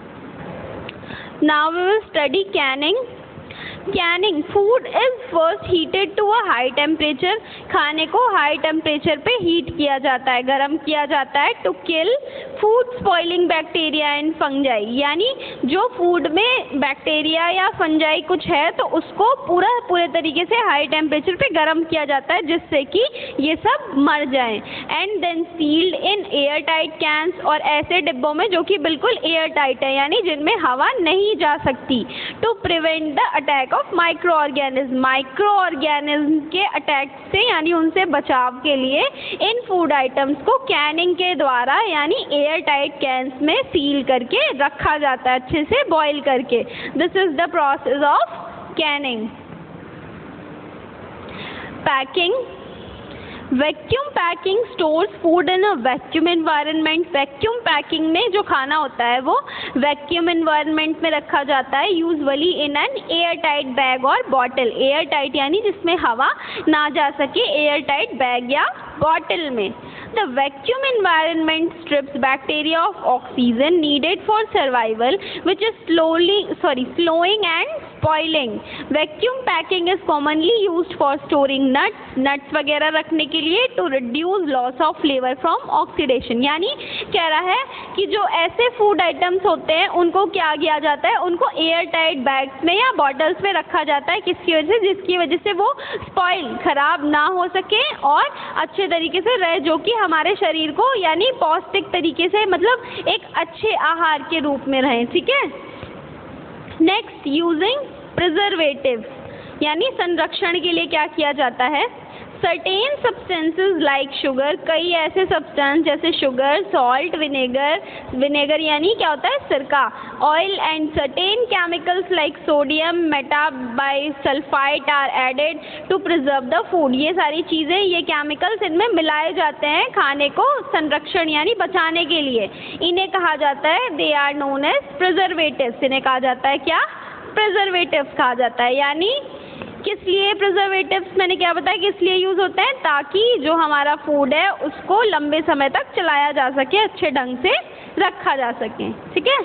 Now we will study canning. Canning, food is first heated to a high temperature. खाने को हाई टेम्परेचर पे हीट किया जाता है, गर्म किया जाता है. To kill food spoiling bacteria and fungi. यानी जो फूड में बैक्टीरिया या फंजाई कुछ है तो उसको पूरा पूरे तरीके से हाई टेम्परेचर पे गर्म किया जाता है जिससे कि ये सब मर जाएं. And then sealed in airtight cans. और ऐसे डिब्बों में जो कि बिल्कुल एयर टाइट है, यानी जिनमें हवा नहीं जा सकती. To prevent the attack of microorganism. Microorganism के अटैक से यानी उनसे बचाव के लिए इन फूड आइटम्स को कैनिंग के द्वारा यानी एयर टाइट कैंस में सील करके रखा जाता है, अच्छे से बॉईल करके. This is the process of canning. Packing. Vacuum packing stores food in a vacuum environment. Vacuum packing में जो खाना होता है वो वैक्यूम एनवायरनमेंट में रखा जाता है, usually in an airtight bag और बॉटल. एयर टाइट यानी जिसमें हवा ना जा सके, एयर टाइट बैग या बॉटल में. The vacuum environment strips bacteria of oxygen needed for survival, which is slowly sorry slowing and spoiling. Vacuum packing is commonly used for storing nuts, nuts वगैरह रखने के लिए, to reduce loss of flavor from oxidation. यानी कह रहा है कि जो ऐसे फूड आइटम्स होते हैं उनको क्या किया जाता है, उनको एयर टाइट बैग्स में या बॉटल्स में रखा जाता है. किसकी वजह से? जिसकी वजह से वो स्पॉइल, खराब ना हो सके और अच्छे तरीके से रहे, जो कि हमारे शरीर को यानी पौष्टिक तरीके से, मतलब एक अच्छे आहार के रूप में रहें. ठीक है. Next, using preservatives. यानी संरक्षण के लिए क्या किया जाता है? Certain substances like sugar. कई ऐसे सब्सटेंस जैसे शुगर, सॉल्ट, विनेगर. विनेगर यानी क्या होता है? सिरका. Oil and certain chemicals like sodium metabisulphite are added to preserve the food. ये सारी चीज़ें, ये केमिकल्स इनमें मिलाए जाते हैं खाने को संरक्षण यानी बचाने के लिए. इन्हें कहा जाता है, they are known as preservatives. इन्हें कहा जाता है क्या? प्रिजर्वेटिव्स कहा जाता है. यानी किस लिए प्रिजर्वेटिव्स, मैंने क्या बताया किस लिए यूज़ होते हैं? ताकि जो हमारा फूड है उसको लंबे समय तक चलाया जा सके, अच्छे ढंग से रखा जा सके. ठीक है.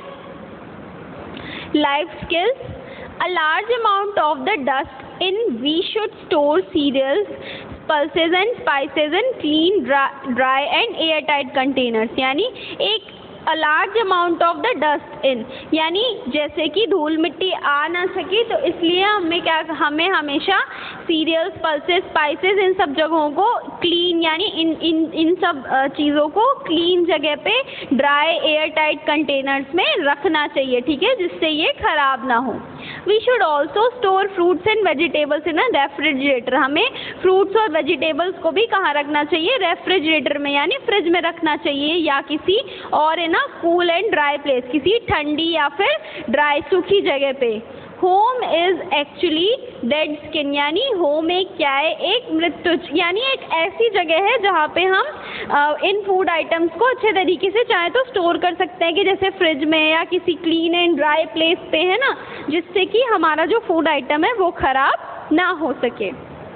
Life skills. A large amount of the dust in we should store cereals, pulses and spices in clean, dry, dry and airtight containers. यानी एक a large amount of the dust in, यानी जैसे कि धूल मिट्टी आ ना सके तो इसलिए हमें क्या हमें हमेशा सीरियल्स, पल्सेस, स्पाइसेस इन सब जगहों को क्लीन यानी इन इन इन सब चीज़ों को क्लीन जगह पे ड्राई एयर टाइट कंटेनर्स में रखना चाहिए. ठीक है. जिससे ये खराब ना हो. We should also store fruits and vegetables in a refrigerator. हमें फ्रूट्स और वेजिटेबल्स को भी कहाँ रखना चाहिए? रेफ्रिजरेटर में, यानी फ्रिज में रखना चाहिए, या किसी और है ना कूल एंड ड्राई प्लेस, किसी ठंडी या फिर ड्राई सूखी जगह पे। Home is actually dead skin, यानी होम एक क्या है? एक मृत्यु, यानी एक ऐसी जगह है जहाँ पे हम आ, इन फूड आइटम्स को अच्छे तरीके से चाहे तो स्टोर कर सकते हैं, कि जैसे फ्रिज में या किसी क्लीन एंड ड्राई प्लेस पे, है ना, जिससे कि हमारा जो फूड आइटम है वो खराब ना हो सके।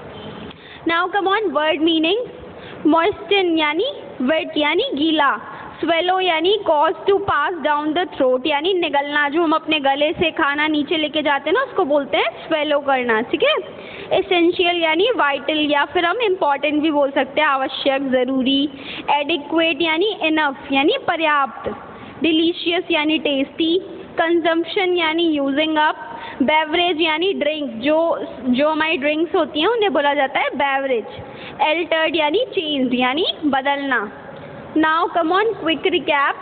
Now come on word meaning. Moisten यानी वेट यानी गीला, स्वेलो यानी cause to pass down the throat यानी निगलना, जो हम अपने गले से खाना नीचे लेके जाते हैं ना उसको बोलते हैं स्वेलो करना, ठीक है। एसेंशियल यानी वाइटल, या फिर हम इम्पॉर्टेंट भी बोल सकते हैं, आवश्यक, ज़रूरी। एडिक्वेट यानी इनफ यानी पर्याप्त। डिलीशियस यानी टेस्टी। कंजम्पशन यानी यूजिंग अप। बेवरेज यानी ड्रिंक, जो जो हमारी ड्रिंक्स होती हैं उन्हें बोला जाता है बेवरेज। एल्टर्ड यानी चेंज यानी बदलना। Now come on, quick recap.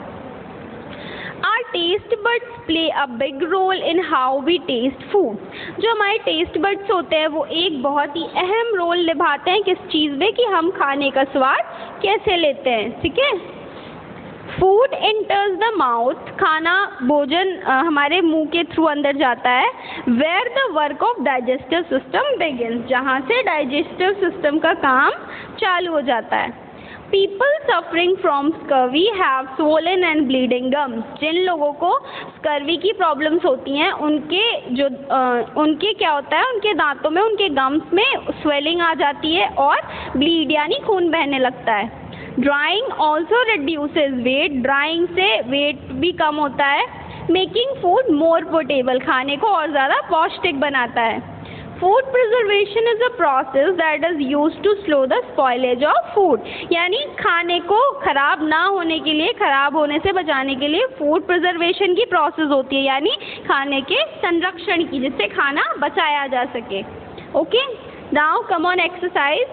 Our taste buds play a big role in how we taste food. जो हमारे taste buds होते हैं वो एक बहुत ही अहम रोल निभाते हैं किस चीज़ में, कि हम खाने का स्वाद कैसे लेते हैं, ठीक है। फूड enters the mouth, खाना भोजन हमारे मुंह के थ्रू अंदर जाता है। Where the work of digestive system begins, जहाँ से digestive system का काम चालू हो जाता है। People suffering from scurvy have swollen and bleeding gums. जिन लोगों को स्कर्वी की प्रॉब्लम्स होती हैं उनके जो आ, उनके क्या होता है, उनके दांतों में, उनके गम्स में स्वेलिंग आ जाती है और ब्लीड यानी खून बहने लगता है। Drying also reduces weight, drying से वेट भी कम होता है। मेकिंग फूड मोर पोर्टेबल, खाने को और ज़्यादा पौष्टिक बनाता है। Food preservation is a process that is used to slow the spoilage of food, यानी खाने को खराब ना होने के लिए, खराब होने से बचाने के लिए फूड प्रिजर्वेशन की प्रोसेस होती है, यानी खाने के संरक्षण की, जिससे खाना बचाया जा सके। Okay, now come on exercise.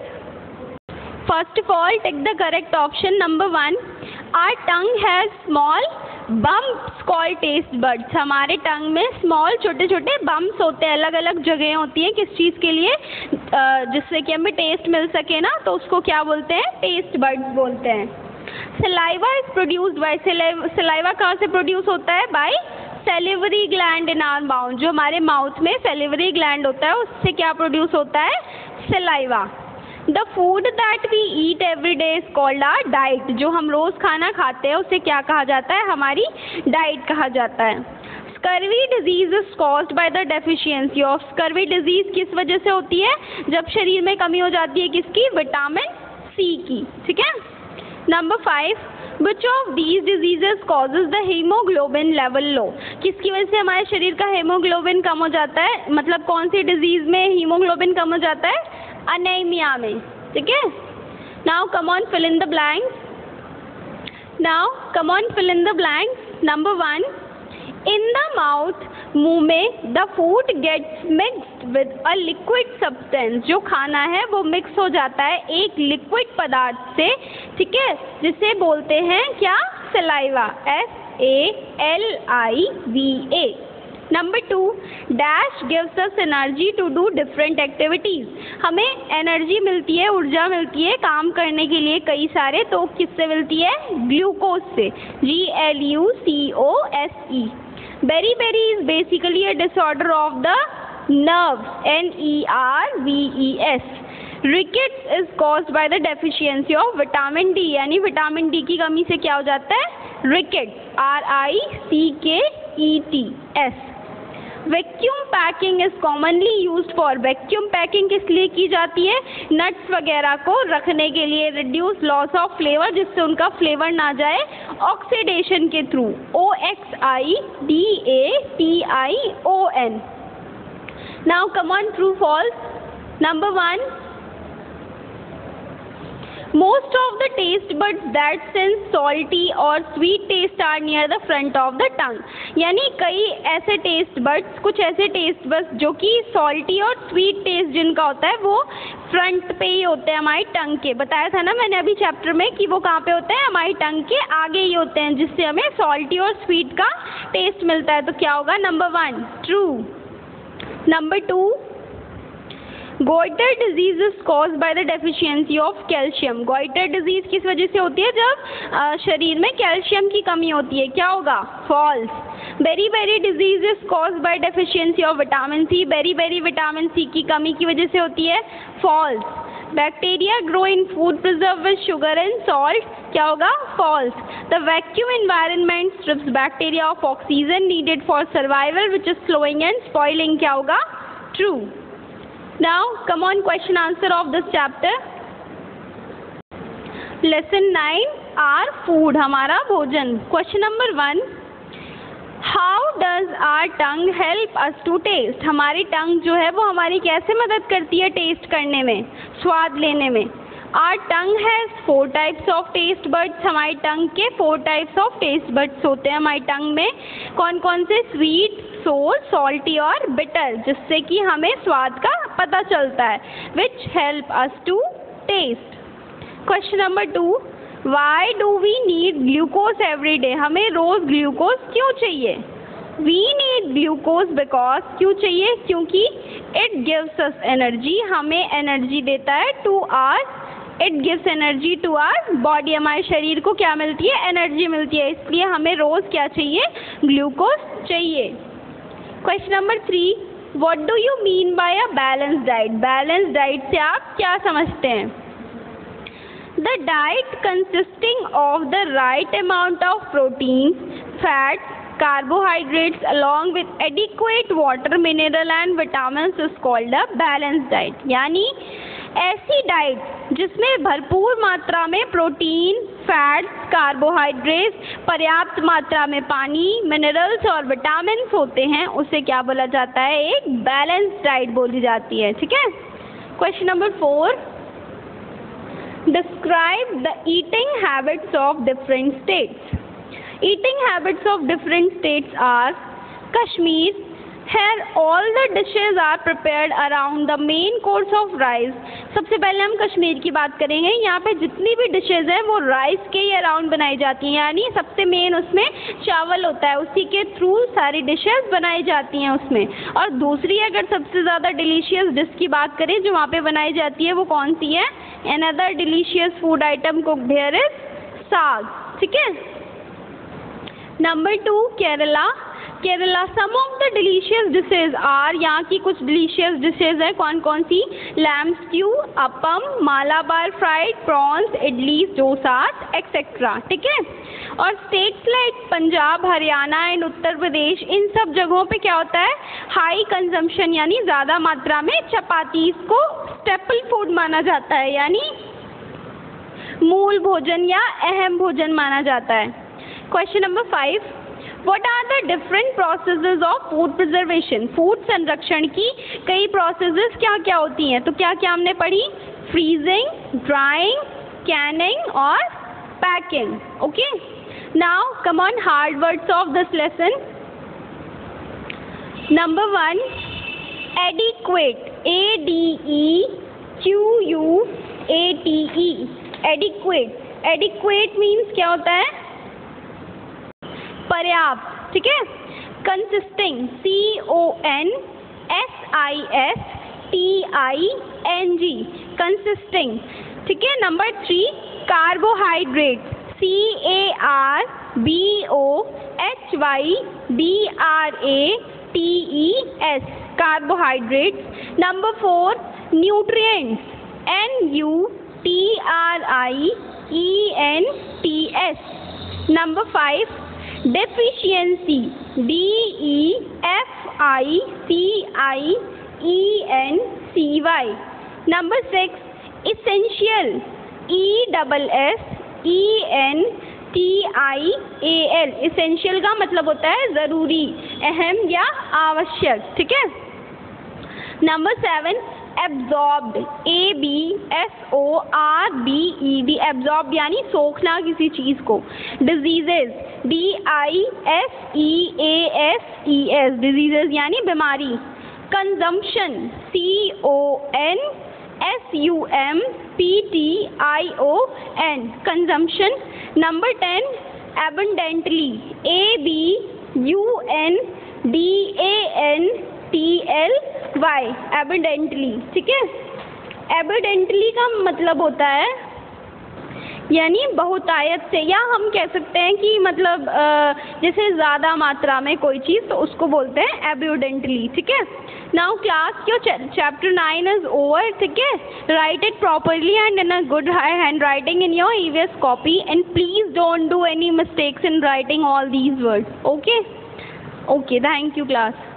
First of all take the correct option number one. Our tongue has small bumps called taste buds, हमारे टंग में स्मॉल छोटे छोटे बम्प्स होते हैं, अलग अलग जगह होती हैं किस चीज़ के लिए, जिससे कि हमें टेस्ट मिल सके ना, तो उसको क्या बोलते हैं? टेस्ट बड्स बोलते हैं। Saliva is produced by, saliva कहाँ से प्रोड्यूस होता है? By salivary gland in our mouth, जो हमारे माउथ में सेलिवरी ग्लैंड होता है उससे क्या प्रोड्यूस होता है? Saliva. The food that we eat every day is called our diet, जो हम रोज़ खाना खाते हैं उसे क्या कहा जाता है? हमारी डाइट कहा जाता है। Scurvy disease is caused by the deficiency of, scurvy disease किस वजह से होती है? जब शरीर में कमी हो जाती है किसकी? विटामिन सी की, ठीक है। Number five, which of these diseases causes the haemoglobin level low, किसकी वजह से हमारे शरीर का हीमोग्लोबिन कम हो जाता है? मतलब कौन सी डिजीज में हीमोग्लोबिन कम हो जाता है? अनीमिया में, ठीक है। Now come on fill in the blanks, now come on fill in the blanks. Number one, in the mouth, मुंह में, the food gets mixed with a liquid substance, जो खाना है वो मिक्स हो जाता है एक लिक्विड पदार्थ से, ठीक है, जिसे बोलते हैं क्या? Saliva, S A L I V A. Number two, dash gives us energy to do different activities, हमें एनर्जी मिलती है, ऊर्जा मिलती है काम करने के लिए कई सारे, तो किससे मिलती है? ग्लूकोज से, G L U C O S E. Beriberi is basically a disorder of the nerves, N E R V E S. Rickets is caused by the deficiency of vitamin D, यानी विटामिन डी की कमी से क्या हो जाता है? Rickets, are I C K E T S. Vacuum packing is commonly used for, vacuum packing किस लिए की जाती है? नट्स वगैरह को रखने के लिए। रिड्यूस लॉस ऑफ फ्लेवर, जिससे उनका फ्लेवर ना जाए ऑक्सीडेशन के through, O X I D A T I O N. Now come on, true false. Number one, most of the taste buds that sense salty or sweet taste are near the front of the tongue, यानी कई ऐसे टेस्ट बड्स, कुछ ऐसे टेस्ट बड्स जो कि सॉल्टी और स्वीट टेस्ट जिनका होता है वो फ्रंट पे ही होते हैं हमारी टंग के। बताया था ना मैंने अभी चैप्टर में कि वो कहाँ पे होते हैं? हमारी टंग के आगे ही होते हैं, जिससे हमें सॉल्टी और स्वीट का टेस्ट मिलता है। तो क्या होगा? Number one true. Number two, goitre disease is caused by the deficiency of calcium. Goitre disease किस वजह से होती है? जब आ, शरीर में कैल्शियम की कमी होती है। क्या होगा? False. Beriberi disease is caused by deficiency of vitamin C. Beriberi vitamin C की कमी की वजह से होती है। False. Bacteria grow in food preserve with sugar and salt. क्या होगा? False. The vacuum environment strips bacteria of oxygen needed for survival which is flowing and spoiling. क्या होगा? True. Now come on, question answer of this chapter. Lesson nine, our food, हमारा भोजन। Question number one, how does our tongue help us to taste? हमारी टंग जो है वो हमारी कैसे मदद करती है टेस्ट करने में, स्वाद लेने में? Our tongue has four types of taste buds. हमारी टंग के four types of taste buds होते हैं हमारी टंग में। कौन कौन से? स्वीट, सोर, सॉल्टी और बिटर, जिससे कि हमें स्वाद का पता चलता है। Which help us to test. Question number two, why do we need glucose every day? हमें रोज ग्लूकोज क्यों चाहिए? वी नीड ग्लूकोज बिकॉज, क्यों चाहिए? क्योंकि इट गिव्स अस एनर्जी, हमें एनर्जी देता है। To our it gives energy to our body, हमारे शरीर को क्या मिलती है? एनर्जी मिलती है। इसलिए हमें रोज क्या चाहिए? ग्लूकोज चाहिए। Question number three, what do you mean by a balance diet? Balance diet से आप क्या समझते हैं? The diet consisting of the right amount of protein, fat, carbohydrates along with adequate water, mineral and vitamins is called a balanced diet। यानी ऐसी डाइट जिसमें भरपूर मात्रा में प्रोटीन, फैट्स, कार्बोहाइड्रेट्स, पर्याप्त मात्रा में पानी, मिनरल्स और विटामिन होते हैं, उसे क्या बोला जाता है? एक बैलेंस डाइट बोली जाती है। ठीक है। Question number four, describe the eating habits of different states. Eating habits of different states are Kashmir. Here all the dishes are prepared around the main course of rice. सबसे पहले हम कश्मीर की बात करेंगे। यहाँ पे जितनी भी डिशेज हैं वो राइस के ही अराउंड बनाई जाती हैं, यानी सबसे मेन उसमें चावल होता है, उसी के थ्रू सारी डिशेज बनाई जाती हैं उसमें। और दूसरी अगर सबसे ज़्यादा डिलीशियस डिश की बात करें जो वहाँ पे बनाई जाती है वो कौन सी है? Another delicious food item cooked here is saag. ठीक है। Number two, Kerala. Kerala some of the delicious dishes are, यहाँ की कुछ डिलीशियस डिशेज है। कौन कौन सी? Lamb stew, appam, Malabar fried prawns, idli, dosas etcetera. ठीक है। और states like Punjab, Haryana and Uttar Pradesh, इन सब जगहों पे क्या होता है? हाई कंजम्पशन, यानी ज़्यादा मात्रा में चपाती को स्टेपल फूड माना जाता है, यानी मूल भोजन या अहम भोजन माना जाता है। Question number five, what are the different processes of food preservation? Food संरक्षण की कई प्रोसेसेस क्या क्या होती हैं? तो क्या क्या हमने पढ़ी? फ्रीजिंग, ड्राइंग, कैनिंग और packing. Okay. Now come on hard words of this lesson. Number one, adequate, A D E Q U A T E, adequate. Adequate means क्या होता है? पर्याप्त। ठीक है। Consisting, C O N S I S T I N G, consisting. ठीक है। Number three, carbohydrate, C A R B O H Y D R A T E S, carbohydrates. Number four, nutrients, N U T R I E N T S. Number five, deficiency, D E F I C I E N C Y। Number six, essential, E S S E N T I A L, essential का मतलब होता है ज़रूरी, अहम या आवश्यक। ठीक है। Number seven, absorbed, A B S O R B E D, absorb यानी सोखना किसी चीज़ को। Diseases, D I S E A S E S, diseases यानी बीमारी। Consumption, C O N S U M P T I O N, consumption. Number ten, abundantly, A B U N D A N T L Y, evidently, ठीक है। एविडेंटली का मतलब होता है यानी बहुतायत से, या हम कह सकते हैं कि मतलब जैसे ज़्यादा मात्रा में कोई चीज़, तो उसको बोलते हैं एब्यूडेंटली, ठीक है। Now class your chapter nine is over, ठीक है। Write it properly and in a good handwriting in your EVS copy and please don't do any mistakes in writing all these words, okay okay. Thank you class.